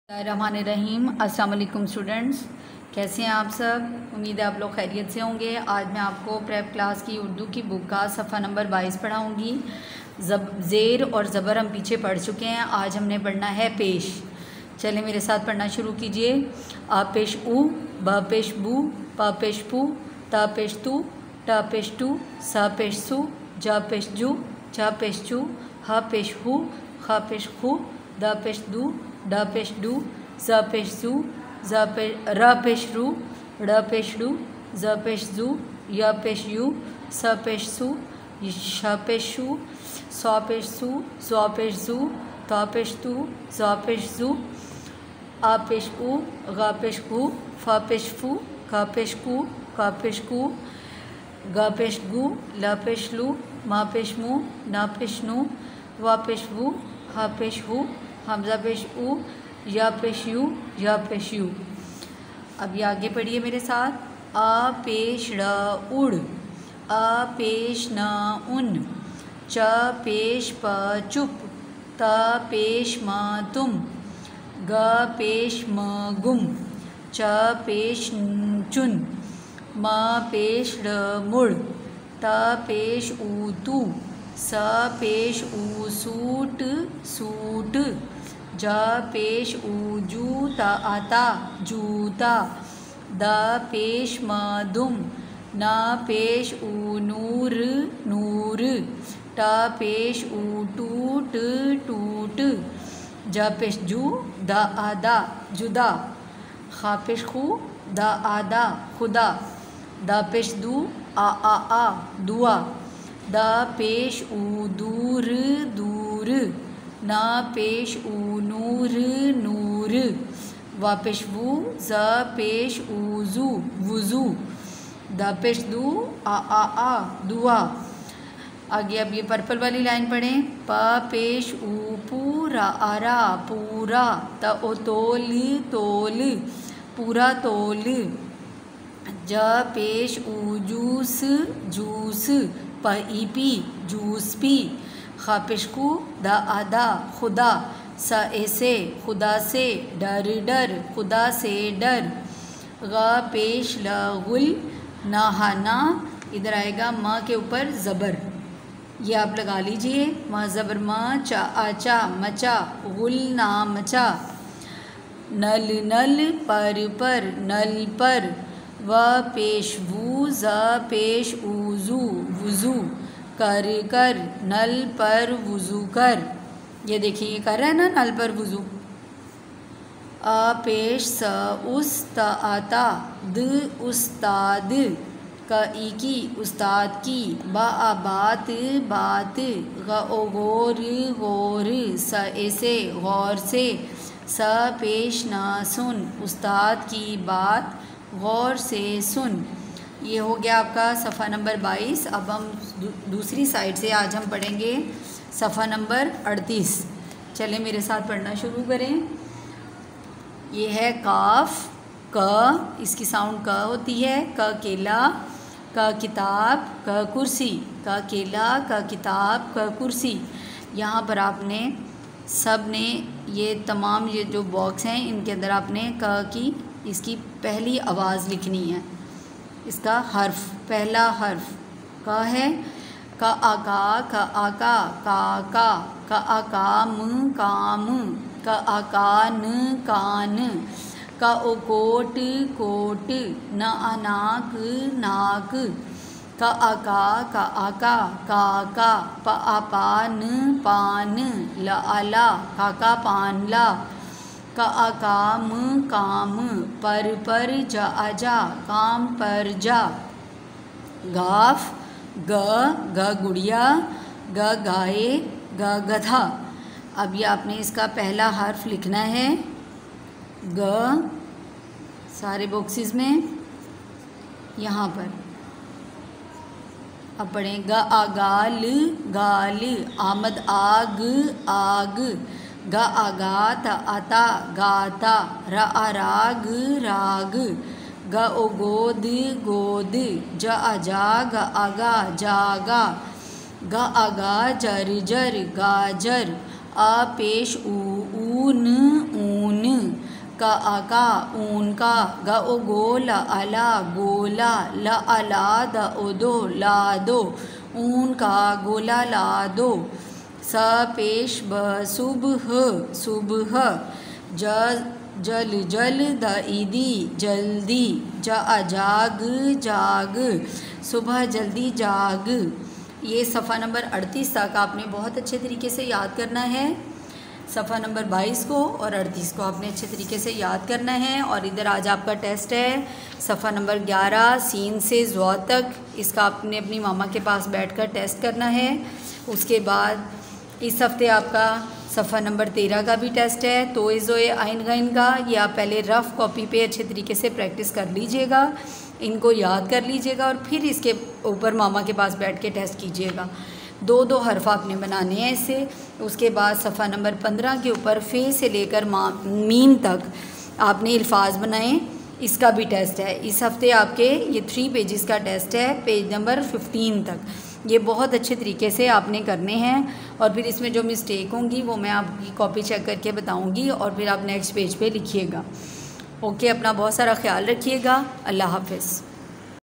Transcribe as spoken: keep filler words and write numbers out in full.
रहीम अस्सलाम वालेकुम स्टूडेंट्स, कैसे हैं आप सब। उम्मीद है आप लोग खैरियत से होंगे। आज मैं आपको प्रेप क्लास की उर्दू की बुक का सफ़ा नंबर बाईस पढ़ाऊँगी। जब ज़ेर और ज़बर हम पीछे पढ़ चुके हैं, आज हमने पढ़ना है पेश। चलें मेरे साथ पढ़ना शुरू कीजिए। आ पेश ऊ, ब पेश बू, प पेश पू, त पेश तू, ट पेश टू, स पेश सू, ज पेश जू, च पेश चू, ह पेश हू, ख पेश खू, द पेश दू, ड पेश डू, ज पेश जू, ज पे र पेश रू, ड़ पेश रू, ज पेश जू, य पेश यू, स पेश सू, श पेश शू, सौ पेश सू, ज़ौ पेश जू, त पेश तू, ज पेश जू, आ पेश ऊ, ग पेश गू, फ पेश फू, क पेश कू, क पेश कू, ग पेश गू, ल पेश लू, म पेश मू, न पेश नू, व पेश वू, ह पेश हू, हमज़ा पेश ऊ, या पेश यू, या पेश यू। अब ये आगे पढ़िए मेरे साथ। अ पेश ड़ उड़, अ पेश न उन, च पेश प चुप, त पेश म तुम, ग पेश म गुम, च पेश चुन, म पेश ड़ मुड़, त पेश ऊ तू, स पेश ऊ सूट सूट, ज पेश ऊ जूता आता जूता, द पेश म दुम, न पेश ऊ नूर नूर, ट पेश ऊ टूट टूट, ज पेश जू, द आदा जुदा, ख पेश खू, द आदा खुदा, द पेश दू, आ आ आ दुआ, द पेश ऊ दूर दूर, न पेश ऊ नूर नूर, व पेश वू, ज पेश ऊ जू वुजू, द पेश दू, आ आ आ दुआ। आगे अब ये पर्पल वाली लाइन पढ़ें। प पेश ऊ पूरा आरा पूरा, त ओ तोल तोल पूरा तोल, ज पेश ऊ जूस जूस, प ई पी जूस पी, ख पेश कू, द आदा खुदा, स ऐसे खुदा से, डर डर खुदा से डर, ग पेश ल गुल नहाना, इधर आएगा म के ऊपर ज़बर, ये आप लगा लीजिए। म ज़बर म, चा आचा मचा, गुल ना मचा, नल नल पर पर नल पर, व पेश वू, ज पेश ऊजू वुजू, कर कर नल पर वुजू कर, ये देखिए ये कर रहा है ना नल पर वुजू। अ पेश स उस, त आता, द उस्ताद, क ई की उस्ताद की, ब आ बात बात, ग ओ गौर गौर, स ऐसे गौर से, स पेश ना सुन, उस्ताद की बात गौर से सुन। ये हो गया आपका सफ़ा नंबर बाईस। अब हम दूसरी साइड से आज हम पढ़ेंगे सफ़ा नंबर अड़तीस। चलें मेरे साथ पढ़ना शुरू करें। ये है काफ, क, इसकी साउंड क होती है, क केला, क किताब, क कुर्सी, क केला, क किताब, क कुर्सी। यहाँ पर आपने सब ने ये तमाम ये जो बॉक्स हैं इनके अंदर आपने क की इसकी पहली आवाज़ लिखनी है। इसका हर्फ, पहला हर्फ क है। क आका, क आका, का का, क आकाम काम, क आकान कान, क ओ कोट कोट, न अनाक नाक, क आका, क आका, काका, प आपान पान, ल आला, काका पान ला, का काम काम, पर पर जा आजा, काम पर जा, गाफ, ग, ग गुड़िया, ग गाय, ग गधा। अब ये आपने इसका पहला हर्फ लिखना है ग, सारे बॉक्सेस में यहाँ पर। अब पढ़ें ग आगाल गाल, आमद आग आग, ग आगात आता गाता, र आराग राग, ग ओ गोद गोद, ज अजाग आगा जागा, ग आगा जर जर गाजर, आ पेश ऊ ऊन ऊन, का आका ऊन का, ग ओ गोला अला गोला, ल अला द ओ दो ला दो, ऊन का गोला ला दो, स पेश ब सुबह सुबह, ज जल जल द ईदी जल्दी, ज अजाग जाग सुबह जल्दी जाग। ये सफ़ा नंबर अड़तीस तक आपने बहुत अच्छे तरीके से याद करना है। सफ़ा नंबर बाईस को और अड़तीस को आपने अच्छे तरीके से याद करना है। और इधर आज आपका टेस्ट है सफ़ा नंबर ग्यारह सीन से ज़ौ तक। इसका आपने अपनी मामा के पास बैठकर टेस्ट करना है। उसके बाद इस हफ्ते आपका सफ़ा नंबर तेरह का भी टेस्ट है, तो ज़ोए आइन गैन का। ये आप पहले रफ़ कॉपी पे अच्छे तरीके से प्रैक्टिस कर लीजिएगा, इनको याद कर लीजिएगा और फिर इसके ऊपर मामा के पास बैठ के टेस्ट कीजिएगा। दो दो हर्फ आपने बनाने हैं इससे। उसके बाद सफ़ा नंबर पंद्रह के ऊपर फ़े से लेकर मा मीम तक आपने अल्फाज बनाए, इसका भी टेस्ट है। इस हफ्ते आपके ये थ्री पेजेस का टेस्ट है, पेज नंबर फिफ्टीन तक। ये बहुत अच्छे तरीके से आपने करने हैं और फिर इसमें जो मिस्टेक होंगी वो मैं आपकी कॉपी चेक करके बताऊंगी और फिर आप नेक्स्ट पेज पे लिखिएगा। ओके, अपना बहुत सारा ख्याल रखिएगा। अल्लाह हाफ़िज़।